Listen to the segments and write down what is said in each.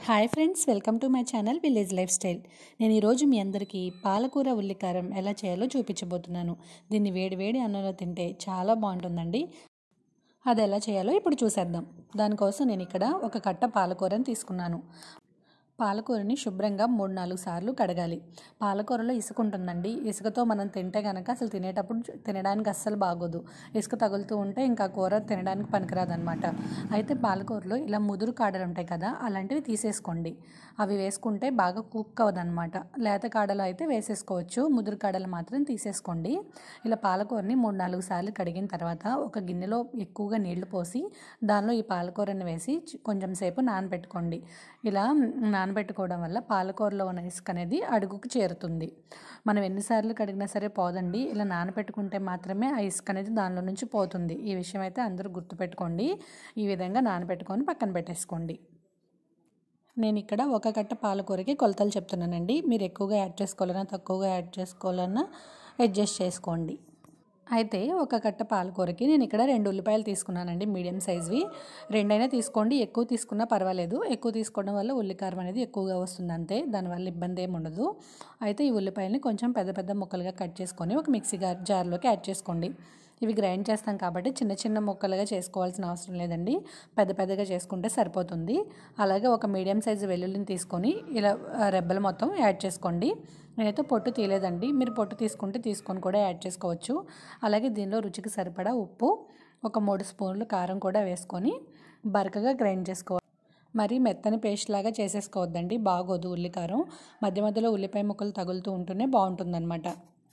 Hi friends, welcome to my channel village lifestyle. నేను ఈరోజు మీ అందరికీ పాలకూర ఉల్లికారం ఎలా చేయాలో చూపించబోతున్నాను. దీన్ని వేడి వేడి అన్నంలో తింటే చాలా బాగుంటుందండి. అది ఎలా చేయాలో ఇప్పుడు చూసేద్దాం. దానికోసం నేను ఇక్కడ ఒక కట్ట పాలకూరని తీసుకున్నాను. పాలకూరని శుభ్రంగా 3-4 సార్లు కడగాలి. పాలకూరలో ఇసుక ఉంటుందండి. ఇసుకతో మనం తింటే కనుక అసలు తినడానికి అస్సలు బాగోదు. ఇసుక తగులుతూ ఉంటే ఇంకా కూర తినడానికి పనికిరాదనమాట. అయితే పాలకూరలో ఇలా ముదురు కాడలు ఉంటాయి కదా, అలాంటివి తీసేసుకోండి. అవి వేసుకుంటే బాగా కుక్ అవ్వదనమాట. లేత కాడలు అయితే వేసేసుకోవచ్చు, ముదురు కాడలు మాత్రం తీసేసుకోండి. ఇలా పాలకూరని 3-4 సార్లు కడిగిన తర్వాత ఒక గిన్నెలో ఎక్కువగా నీళ్లు పోసి దానిలో ఈ పాలకూరని వేసి కొంచెం సేపు నానబెట్టుకోండి. ఇలా నానబెట్టుకోవడం వల్ల పాలకూరలో ఉన్న ఇసుక అనేది అడుగుకు చేరుతుంది. మనం ఎన్నిసార్లు కడిగినా సరే పోదండి. ఇలా నానబెట్టుకుంటే మాత్రమే ఆ ఇసుక అనేది దానిలో నుంచి పోతుంది. ఈ విషయం అయితే అందరూ గుర్తుపెట్టుకోండి. ఈ విధంగా నానబెట్టుకొని పక్కన పెట్టేసుకోండి. నేను ఇక్కడ ఒక కట్ట పాలకూరకి కొలతలు చెప్తున్నానండి. మీరు ఎక్కువగా యాడ్ చేసుకోవాలన్నా తక్కువగా యాడ్ చేసుకోవాలన్నా అడ్జస్ట్ చేసుకోండి. అయితే ఒక కట్ట పాలకూరకి నేను ఇక్కడ 2 ఉల్లిపాయలు తీసుకున్నానండి, మీడియం సైజ్వి. 2 తీసుకోండి, ఎక్కువ తీసుకున్నా పర్వాలేదు. ఎక్కువ తీసుకోవడం వల్ల ఉల్లికారం అనేది ఎక్కువగా వస్తుంది అంతే, దానివల్ల ఇబ్బంది ఏమి ఉండదు. అయితే ఈ ఉల్లిపాయలని కొంచెం పెద్ద పెద్ద ముక్కలుగా కట్ చేసుకొని ఒక మిక్సీ జార్లోకి యాడ్ చేసుకోండి. ఇవి గ్రైండ్ చేస్తాం కాబట్టి చిన్న చిన్న ముక్కలుగా చేసుకోవాల్సిన అవసరం లేదండి, పెద్ద పెద్దగా చేసుకుంటే సరిపోతుంది. అలాగే ఒక మీడియం సైజు వెల్లుల్లిని తీసుకొని ఇలా రెబ్బలు మొత్తం యాడ్ చేసుకోండి. నేనైతే పొట్టు తీయలేదండి, మీరు పొట్టు తీసుకొని కూడా యాడ్ చేసుకోవచ్చు. అలాగే దీనిలో రుచికి సరిపడా ఉప్పు, ఒక 3 స్పూన్లు కారం కూడా వేసుకొని బరకగా గ్రైండ్ చేసుకోవాలి. మరి మెత్తని పేస్ట్ లాగా చేసేసుకోవద్దండి, బాగోదు ఉల్లికారం. మధ్య మధ్యలో ఉల్లిపాయ ముక్కలు తగులుతూ ఉంటూనే బాగుంటుందన్నమాట.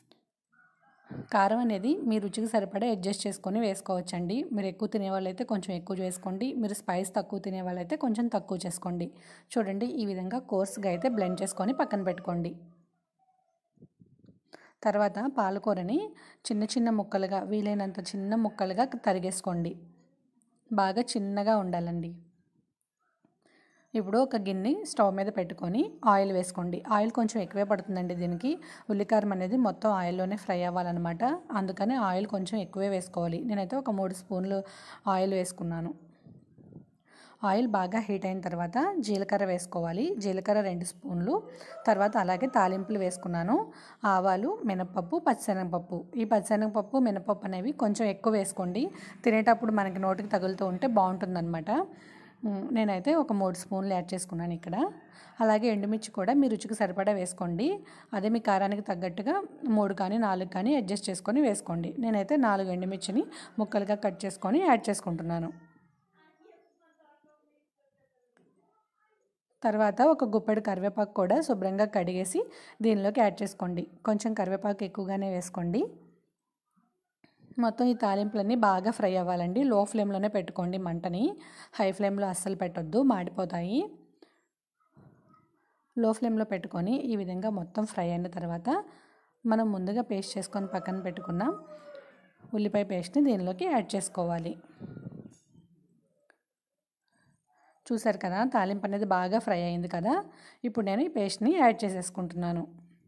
కారం అనేది మీ రుచికి సరిపడా అడ్జస్ట్ చేసుకొని వేసుకోవచ్చండి. మీరు ఎక్కువ తినేవాళ్ళైతే కొంచెం ఎక్కువ చేసుకోండి, మీరు స్పైస్ తక్కువ తినేవాళ్ళైతే కొంచెం తక్కువ చేసుకోండి. చూడండి, ఈ విధంగా కోర్స్గా అయితే బ్లెండ్ చేసుకొని పక్కన పెట్టుకోండి. తర్వాత పాలకూరని చిన్న చిన్న ముక్కలుగా, వీలైనంత చిన్న ముక్కలుగా తరిగేసుకోండి. బాగా చిన్నగా ఉండాలండి. ఇప్పుడు ఒక గిన్నె స్టవ్ మీద పెట్టుకొని ఆయిల్ వేసుకోండి. ఆయిల్ కొంచెం ఎక్కువే పడుతుందండి దీనికి. ఉల్లికారం అనేది మొత్తం ఆయిల్లోనే ఫ్రై అవ్వాలన్నమాట, అందుకని ఆయిల్ కొంచెం ఎక్కువే వేసుకోవాలి. నేనైతే ఒక 3 స్పూన్లు ఆయిల్ వేసుకున్నాను. ఆయిల్ బాగా హీట్ అయిన తర్వాత జీలకర్ర వేసుకోవాలి. జీలకర్ర 2 స్పూన్లు. తర్వాత అలాగే తాలింపులు వేసుకున్నాను. ఆవాలు, మినపప్పు, పచ్చిశనగపప్పు. ఈ పచ్చిశనగపప్పు, మినపప్పు అనేవి కొంచెం ఎక్కువ వేసుకోండి. తినేటప్పుడు మనకి నోటికి తగులుతూ ఉంటే బాగుంటుందన్నమాట. నేనైతే ఒక 3 స్పూన్లు యాడ్ చేసుకున్నాను ఇక్కడ. అలాగే ఎండుమిర్చి కూడా మీ రుచికి సరిపడా వేసుకోండి. అదే మీ కారానికి తగ్గట్టుగా 3 కానీ 4 కానీ అడ్జస్ట్ చేసుకొని వేసుకోండి. నేనైతే 4 ఎండుమిర్చిని ముక్కలుగా కట్ చేసుకొని యాడ్ చేసుకుంటున్నాను. తర్వాత ఒక గుప్పెడు కరివేపాకు కూడా శుభ్రంగా కడిగేసి దీనిలోకి యాడ్ చేసుకోండి. కొంచెం కరివేపాకు ఎక్కువగానే వేసుకోండి. మొత్తం ఈ తాలింపులన్నీ బాగా ఫ్రై అవ్వాలండి. లో ఫ్లేమ్లోనే పెట్టుకోండి మంటని, హై ఫ్లేమ్లో అస్సలు పెట్టొద్దు, మాడిపోతాయి. లో ఫ్లేమ్లో పెట్టుకొని ఈ విధంగా మొత్తం ఫ్రై అయిన తర్వాత మనం ముందుగా పేస్ట్ చేసుకొని పక్కన పెట్టుకున్న ఉల్లిపాయ పేస్ట్ని దీనిలోకి యాడ్ చేసుకోవాలి. చూసారు కదా, తాలింపు అనేది బాగా ఫ్రై అయింది కదా. ఇప్పుడు నేను ఈ పేస్ట్ని యాడ్ చేసేసుకుంటున్నాను.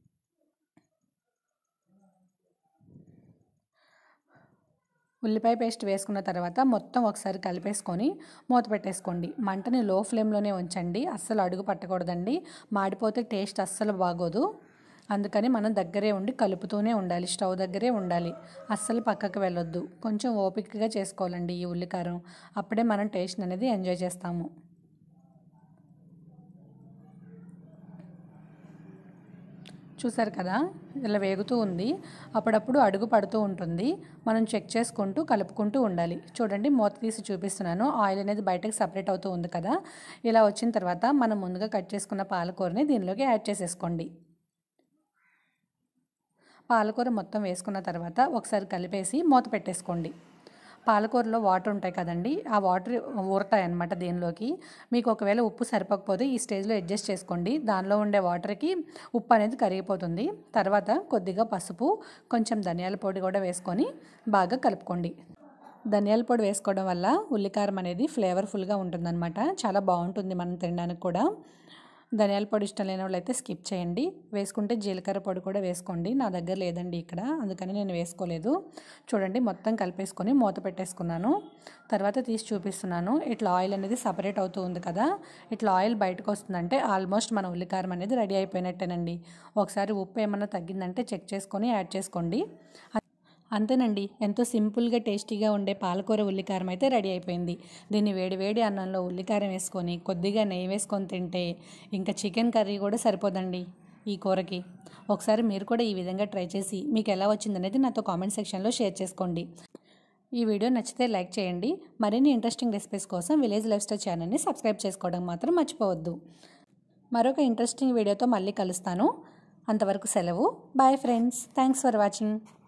ఉల్లిపాయ పేస్ట్ వేసుకున్న తర్వాత మొత్తం ఒకసారి కలిపేసుకొని మూత పెట్టేసుకోండి. మంటని లో ఫ్లేమ్లోనే ఉంచండి, అస్సలు అడుగు పట్టకూడదండి. మాడిపోతే టేస్ట్ అస్సలు బాగోదు. అందుకని మనం దగ్గరే ఉండి కలుపుతూనే ఉండాలి, స్టవ్ దగ్గరే ఉండాలి, అస్సలు పక్కకు వెళ్ళొద్దు. కొంచెం ఓపికగా చేసుకోవాలండి ఈ ఉల్లికారం, అప్పుడే మనం టేస్ట్ అనేది ఎంజాయ్ చేస్తాము. చూసారు కదా, ఇలా వేగుతూ ఉంది. అప్పుడప్పుడు అడుగు పడుతూ ఉంటుంది, మనం చెక్ చేసుకుంటూ కలుపుకుంటూ ఉండాలి. చూడండి, మూత తీసి చూపిస్తున్నాను. ఆయిల్ అనేది బయటకు సపరేట్ అవుతూ ఉంది కదా. ఇలా వచ్చిన తర్వాత మనం ముందుగా కట్ చేసుకున్న పాలకూరని దీనిలోకి యాడ్ చేసేసుకోండి. పాలకూర మొత్తం వేసుకున్న తర్వాత ఒకసారి కలిపేసి మూత పెట్టేసుకోండి. పాలకూరలో వాటర్ ఉంటాయి కదండి, ఆ వాటర్ ఊరతాయి అన్నమాట దీనిలోకి. మీకు ఒకవేళ ఉప్పు సరిపోకపోతే ఈ స్టేజ్లో అడ్జస్ట్ చేసుకోండి. దానిలో ఉండే వాటర్కి ఉప్పు అనేది కరిగిపోతుంది. తర్వాత కొద్దిగా పసుపు, కొంచెం ధనియాల పొడి కూడా వేసుకొని బాగా కలుపుకోండి. ధనియాల పొడి వేసుకోవడం వల్ల ఉల్లికారం అనేది ఫ్లేవర్ఫుల్గా ఉంటుందన్నమాట, చాలా బాగుంటుంది మనం తినడానికి కూడా. ధనియాల పొడి ఇష్టం లేని వాళ్ళైతే స్కిప్ చేయండి. వేసుకుంటే జీలకర్ర పొడి కూడా వేసుకోండి. నా దగ్గర లేదండి ఇక్కడ, అందుకని నేను వేసుకోలేదు. చూడండి మొత్తం కలిపేసుకొని మూత పెట్టేసుకున్నాను. తర్వాత తీసి చూపిస్తున్నాను. ఇట్లా ఆయిల్ అనేది సపరేట్ అవుతూ ఉంది కదా, ఇట్లా ఆయిల్ బయటకు వస్తుందంటే ఆల్మోస్ట్ మన ఉల్లికారం అనేది రెడీ అయిపోయినట్టేనండి. ఒకసారి ఉప్పు ఏమన్నా తగ్గిందంటే చెక్ చేసుకొని యాడ్ చేసుకోండి. అంతేనండి, ఎంతో సింపుల్గా టేస్టీగా ఉండే పాలకూర ఉల్లికారం అయితే రెడీ అయిపోయింది. దీన్ని వేడి వేడి అన్నంలో ఉల్లికారం వేసుకొని కొద్దిగా నెయ్యి వేసుకొని తింటే ఇంకా చికెన్ కర్రీ కూడా సరిపోదండి ఈ కూరకి. ఒకసారి మీరు కూడా ఈ విధంగా ట్రై చేసి మీకు ఎలా వచ్చిందనేది నాతో కామెంట్ సెక్షన్లో షేర్ చేసుకోండి. ఈ వీడియో నచ్చితే లైక్ చేయండి. మరిన్ని ఇంట్రెస్టింగ్ రెసిపీస్ కోసం విలేజ్ లైఫ్ స్టైల్ ఛానల్ని సబ్స్క్రైబ్ చేసుకోవడం మాత్రం మర్చిపోవద్దు. మరొక ఇంట్రెస్టింగ్ వీడియోతో మళ్ళీ కలుస్తాను. అంతవరకు సెలవు. Bye friends. Thanks for watching.